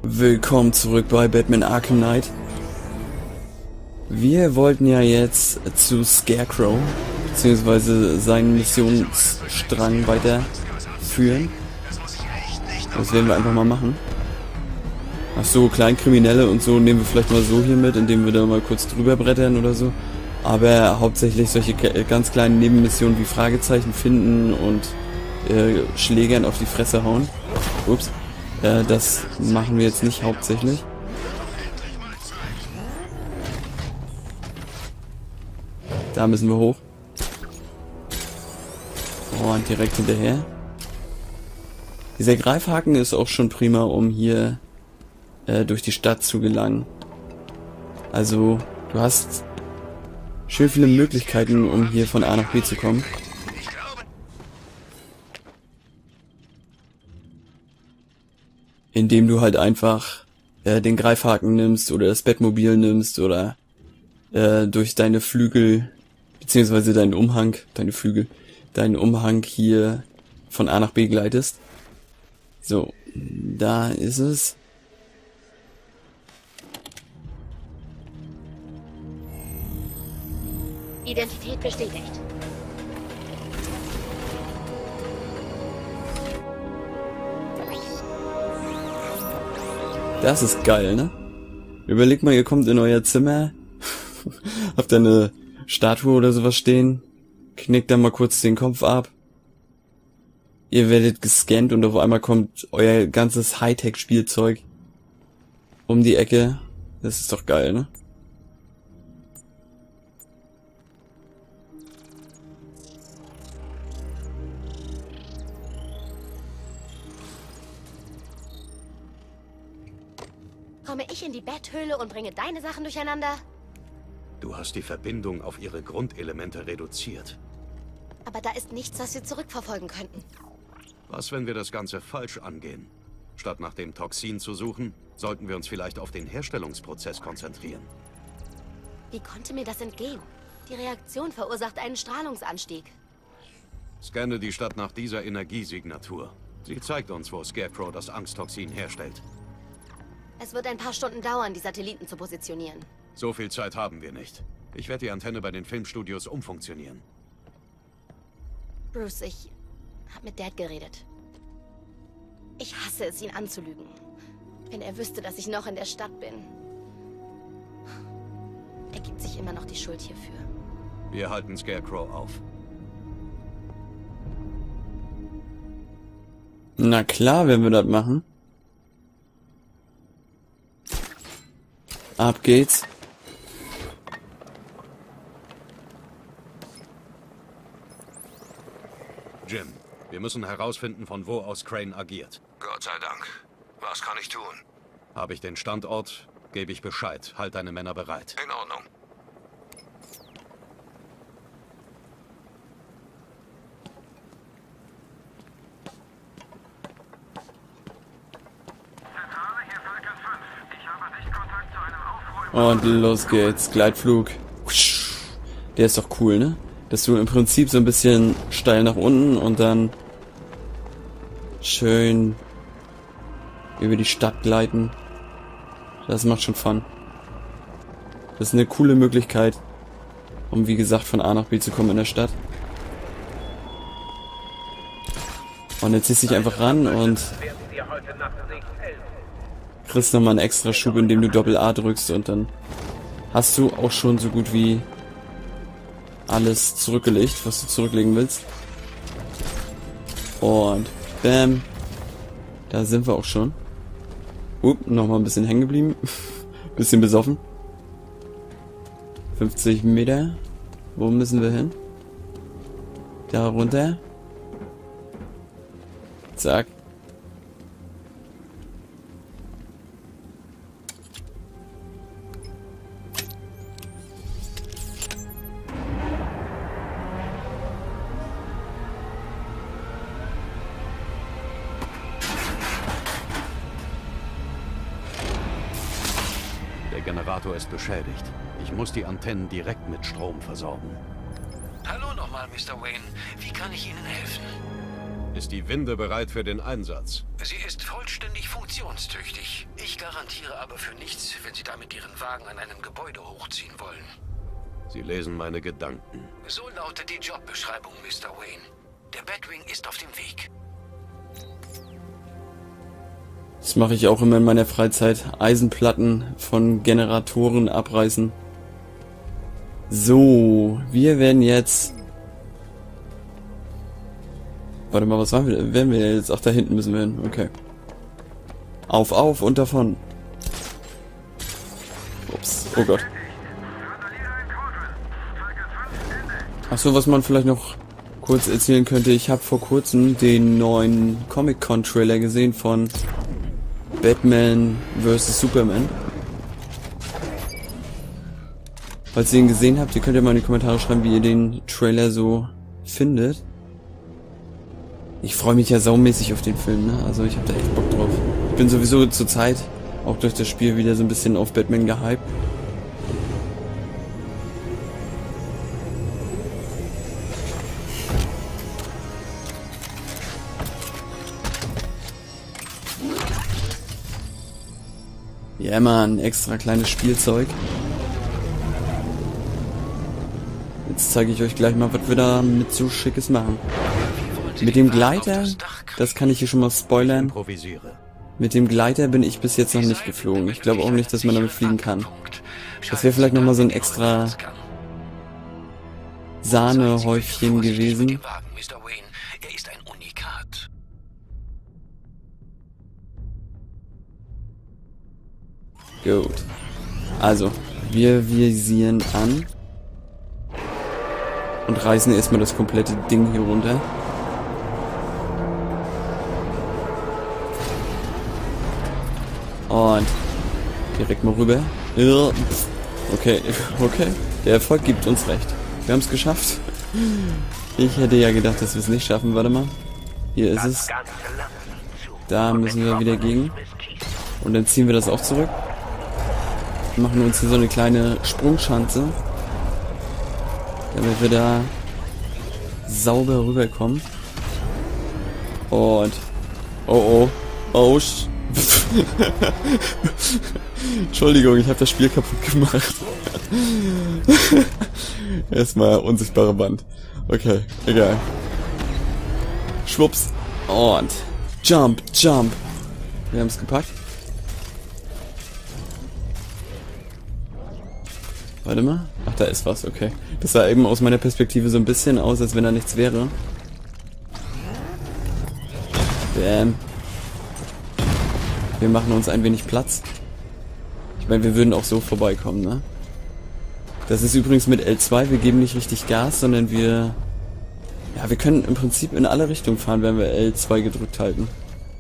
Willkommen zurück bei Batman Arkham Knight. Wir wollten ja jetzt zu Scarecrow, beziehungsweise seinen Missionsstrang weiterführen. Das werden wir einfach mal machen. Ach so, Kleinkriminelle und so nehmen wir vielleicht mal so hier mit, indem wir da mal kurz drüber brettern oder so. Aber hauptsächlich solche ganz kleinen Nebenmissionen wie Fragezeichen finden und Schlägern auf die Fresse hauen. Ups. Das machen wir jetzt nicht hauptsächlich. Da müssen wir hoch. Und direkt hinterher. Dieser Greifhaken ist auch schon prima, um hier durch die Stadt zu gelangen. Also, du hast schön viele Möglichkeiten, um hier von A nach B zu kommen. Indem du halt einfach den Greifhaken nimmst oder das Bettmobil nimmst oder durch deine Flügel, beziehungsweise deinen Umhang, deinen Umhang hier von A nach B gleitest. So, da ist es. Identität bestätigt. Das ist geil, ne? Überlegt mal, ihr kommt in euer Zimmer, habt da eine Statue oder sowas stehen, knickt dann mal kurz den Kopf ab, ihr werdet gescannt und auf einmal kommt euer ganzes Hightech-Spielzeug um die Ecke. Das ist doch geil, ne? Komme ich in die Betthöhle und bringe deine Sachen durcheinander? Du hast die Verbindung auf ihre Grundelemente reduziert. Aber da ist nichts, was wir zurückverfolgen könnten. Was, wenn wir das Ganze falsch angehen? Statt nach dem Toxin zu suchen, sollten wir uns vielleicht auf den Herstellungsprozess konzentrieren. Wie konnte mir das entgehen? Die Reaktion verursacht einen Strahlungsanstieg. Scanne die Stadt nach dieser Energiesignatur. Sie zeigt uns, wo Scarecrow das Angsttoxin herstellt. Es wird ein paar Stunden dauern, die Satelliten zu positionieren. So viel Zeit haben wir nicht. Ich werde die Antenne bei den Filmstudios umfunktionieren. Bruce, ich habe mit Dad geredet. Ich hasse es, ihn anzulügen. Wenn er wüsste, dass ich noch in der Stadt bin. Er gibt sich immer noch die Schuld hierfür. Wir halten Scarecrow auf. Na klar, wenn wir das machen. Ab geht's. Jim, wir müssen herausfinden, von wo aus Crane agiert. Gott sei Dank. Was kann ich tun? Habe ich den Standort, gebe ich Bescheid. Halt deine Männer bereit. In Ordnung. Und los geht's. Gleitflug. Der ist doch cool, ne? Dass du im Prinzip so ein bisschen steil nach unten und dann schön über die Stadt gleiten. Das macht schon Fun. Das ist eine coole Möglichkeit, um wie gesagt von A nach B zu kommen in der Stadt. Und jetzt ziehst du dich einfach ran und kriegst nochmal einen extra Schub, indem du Doppel A drückst und dann hast du auch schon so gut wie alles zurückgelegt, was du zurücklegen willst. Und bam. Da sind wir auch schon. Nochmal ein bisschen hängen geblieben. Bisschen besoffen. 50 Meter. Wo müssen wir hin? Da runter. Zack. Der Generator ist beschädigt. Ich muss die Antennen direkt mit Strom versorgen. Hallo nochmal, Mr. Wayne. Wie kann ich Ihnen helfen? Ist die Winde bereit für den Einsatz? Sie ist vollständig funktionstüchtig. Ich garantiere aber für nichts, wenn Sie damit Ihren Wagen an einem Gebäude hochziehen wollen. Sie lesen meine Gedanken. So lautet die Jobbeschreibung, Mr. Wayne. Der Batwing ist auf dem Weg. Das mache ich auch immer in meiner Freizeit. Eisenplatten von Generatoren abreißen. So, wir werden jetzt... Warte mal, was werden wir jetzt? Ach, da hinten müssen wir hin. Okay. Auf und davon. Ups. Oh Gott. Ach so, was man vielleicht noch kurz erzählen könnte. Ich habe vor kurzem den neuen Comic-Con-Trailer gesehen von Batman vs. Superman. Falls ihr ihn gesehen habt, ihr könnt ja mal in die Kommentare schreiben, wie ihr den Trailer so findet. Ich freue mich ja saumäßig auf den Film, ne? Also ich habe da echt Bock drauf. Ich bin sowieso zur Zeit, auch durch das Spiel, wieder so ein bisschen auf Batman gehypt. Ja, yeah, Mann, extra kleines Spielzeug. Jetzt zeige ich euch gleich mal, was wir da mit so Schickes machen. Mit dem Gleiter, das kann ich hier schon mal spoilern. Mit dem Gleiter bin ich bis jetzt noch nicht geflogen. Ich glaube auch nicht, dass man damit fliegen kann. Das wäre vielleicht nochmal so ein extra Sahnehäufchen gewesen. Gut. Also, wir visieren an. Und reißen erstmal das komplette Ding hier runter. Und direkt mal rüber. Okay, okay. Der Erfolg gibt uns recht. Wir haben es geschafft. Ich hätte ja gedacht, dass wir es nicht schaffen. Warte mal. Hier ist es. Da müssen wir wieder gegen. Und dann ziehen wir das auch zurück. Machen uns hier so eine kleine Sprungschanze. Damit wir da sauber rüberkommen. Und... Oh, oh. Oh, Entschuldigung, ich habe das Spiel kaputt gemacht. Erstmal unsichtbare Band. Okay, egal. Schwupps. Und Jump, Jump. Wir haben es gepackt. Warte mal. Ach, da ist was, okay. Das sah eben aus meiner Perspektive so ein bisschen aus, als wenn da nichts wäre. Bam. Wir machen uns ein wenig Platz. Ich meine, wir würden auch so vorbeikommen, ne? Das ist übrigens mit L2, wir geben nicht richtig Gas, sondern wir... Ja, wir können im Prinzip in alle Richtungen fahren, wenn wir L2 gedrückt halten.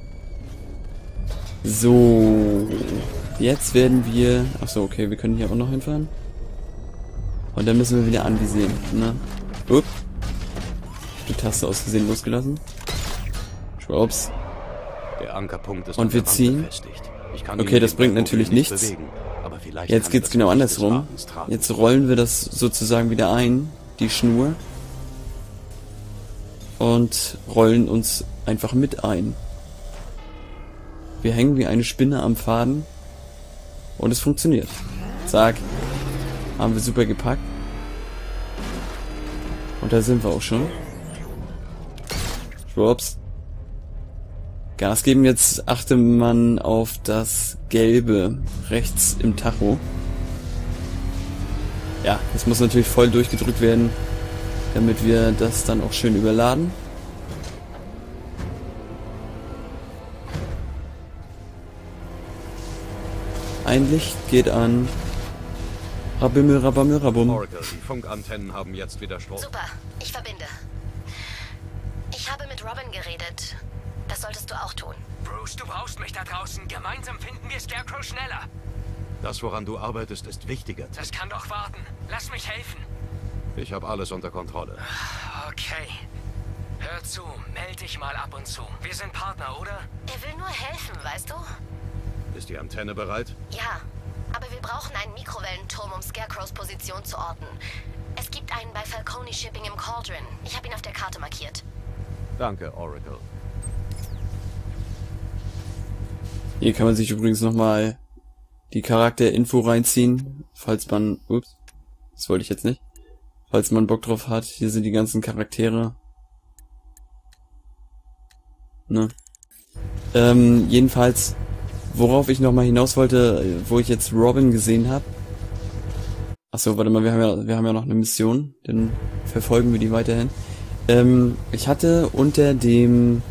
So. Jetzt werden wir... Achso, okay, wir können hier auch noch hinfahren. Und dann müssen wir wieder anvisieren, ne? Upp. Die Taste aus Versehen losgelassen. Schwupps. Der Ankerpunkt ist und wir ziehen. Okay, das bringt natürlich nichts. Jetzt geht's genau andersrum. Jetzt rollen wir das sozusagen wieder ein, die Schnur. Und rollen uns einfach mit ein. Wir hängen wie eine Spinne am Faden. Und es funktioniert. Zack. Haben wir super gepackt. Und da sind wir auch schon. Schwupps. Gas geben, jetzt achte man auf das Gelbe rechts im Tacho. Ja, das muss natürlich voll durchgedrückt werden, damit wir das dann auch schön überladen. Ein Licht geht an. Rabimmel, rabammel, rabum. Oracle, die Funkantennen haben jetzt wieder Strom. Super, ich verbinde. Ich habe mit Robin geredet. Das solltest du auch tun. Bruce, du brauchst mich da draußen. Gemeinsam finden wir Scarecrow schneller. Das, woran du arbeitest, ist wichtiger. Das kann doch warten. Lass mich helfen. Ich habe alles unter Kontrolle. Okay. Hör zu, meld dich mal ab und zu. Wir sind Partner, oder? Er will nur helfen, weißt du? Ist die Antenne bereit? Ja, aber wir brauchen einen Mikrowellenturm, um Scarecrows Position zu orten. Es gibt einen bei Falcone Shipping im Cauldron. Ich habe ihn auf der Karte markiert. Danke, Oracle. Hier kann man sich übrigens nochmal die Charakterinfo reinziehen, falls man... Ups, das wollte ich jetzt nicht. Falls man Bock drauf hat. Hier sind die ganzen Charaktere. Ne? Jedenfalls, worauf ich nochmal hinaus wollte, wo ich jetzt Robin gesehen habe. Achso, warte mal, wir haben ja noch eine Mission. Dann verfolgen wir die weiterhin. Ich hatte unter dem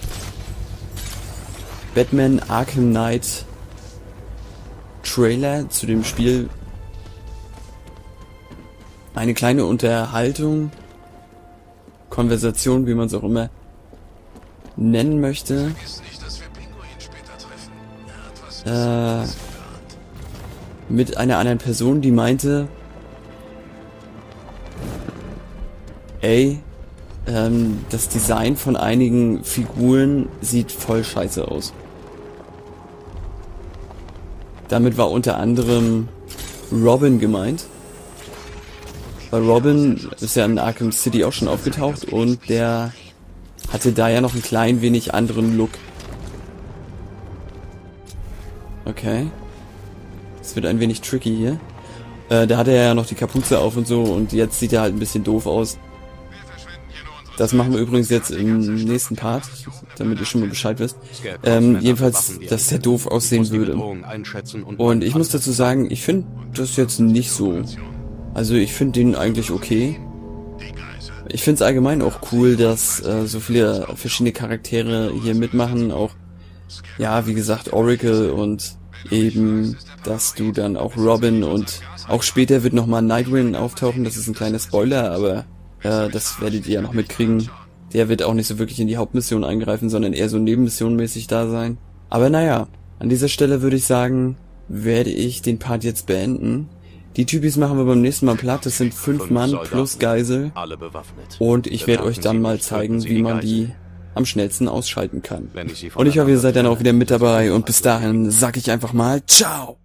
Batman Arkham Knight Trailer zu dem Spiel eine kleine Unterhaltung, Konversation, wie man es auch immer nennen möchte, mit einer anderen Person, die meinte, ey, das Design von einigen Figuren sieht voll scheiße aus. Damit war unter anderem Robin gemeint. Weil Robin ist ja in Arkham City auch schon aufgetaucht und der hatte da ja noch ein klein wenig anderen Look. Okay. Das wird ein wenig tricky hier. Da hatte er ja noch die Kapuze auf und so und jetzt sieht er halt ein bisschen doof aus. Das machen wir übrigens jetzt im nächsten Part, damit ihr schon mal Bescheid wisst. Jedenfalls, dass der doof aussehen würde. Und ich muss dazu sagen, ich finde das jetzt nicht so. Also ich finde den eigentlich okay. Ich finde es allgemein auch cool, dass so viele verschiedene Charaktere hier mitmachen. Auch, ja, wie gesagt, Oracle und eben, dass du dann auch Robin und auch später wird nochmal Nightwing auftauchen. Das ist ein kleiner Spoiler, aber das werdet ihr ja noch mitkriegen. Der wird auch nicht so wirklich in die Hauptmission eingreifen, sondern eher so nebenmissionmäßig da sein. Aber naja, an dieser Stelle würde ich sagen, werde ich den Part jetzt beenden. Die Typis machen wir beim nächsten Mal platt. Das sind 5 Mann plus Geisel. Alle bewaffnet. Und ich werde euch dann mal zeigen, wie man die am schnellsten ausschalten kann. Und ich hoffe, ihr seid dann auch wieder mit dabei. Und bis dahin sag ich einfach mal ciao!